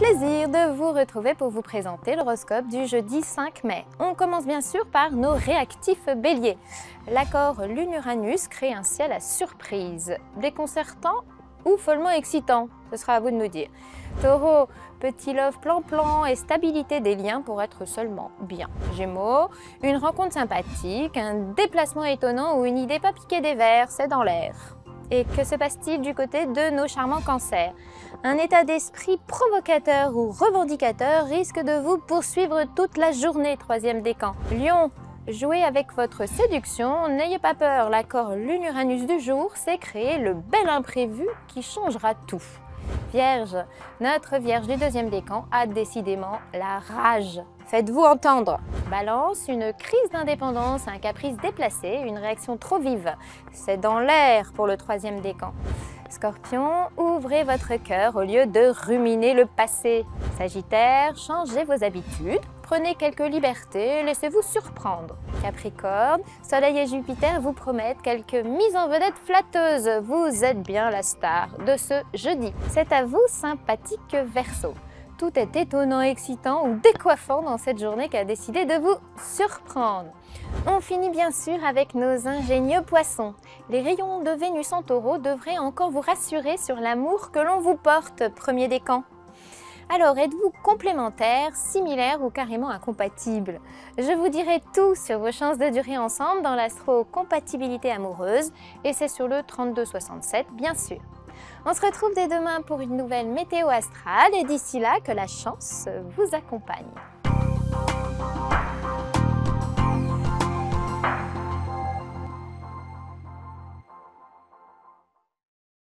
plaisir de vous retrouver pour vous présenter l'horoscope du jeudi 5 mai. On commence bien sûr par nos réactifs béliers. L'accord Lune-Uranus crée un ciel à surprise, déconcertant ou follement excitant, ce sera à vous de nous dire. Taureau, petit love plan-plan et stabilité des liens pour être seulement bien. Gémeaux, une rencontre sympathique, un déplacement étonnant ou une idée pas piquée des vers, c'est dans l'air. Et que se passe-t-il du côté de nos charmants cancers? Un état d'esprit provocateur ou revendicateur risque de vous poursuivre toute la journée, troisième décan. Lion, jouez avec votre séduction, n'ayez pas peur, l'accord Lune-Uranus du jour, c'est créer le bel imprévu qui changera tout. Vierge, notre Vierge du deuxième décan a décidément la rage. Faites-vous entendre. Balance, une crise d'indépendance, un caprice déplacé, une réaction trop vive. C'est dans l'air pour le troisième décan. Scorpion, ouvrez votre cœur au lieu de ruminer le passé. Sagittaire, changez vos habitudes, prenez quelques libertés, laissez-vous surprendre. Capricorne, Soleil et Jupiter vous promettent quelques mises en vedette flatteuses. Vous êtes bien la star de ce jeudi. C'est à vous, sympathique Verseau. Tout est étonnant, excitant ou décoiffant dans cette journée qui a décidé de vous surprendre. On finit bien sûr avec nos ingénieux poissons. Les rayons de Vénus en taureau devraient encore vous rassurer sur l'amour que l'on vous porte, premier décan. Alors, êtes-vous complémentaires, similaires ou carrément incompatibles? Je vous dirai tout sur vos chances de durer ensemble dans l'astro-compatibilité amoureuse et c'est sur le 3267 bien sûr. On se retrouve dès demain pour une nouvelle météo astrale et d'ici là, que la chance vous accompagne.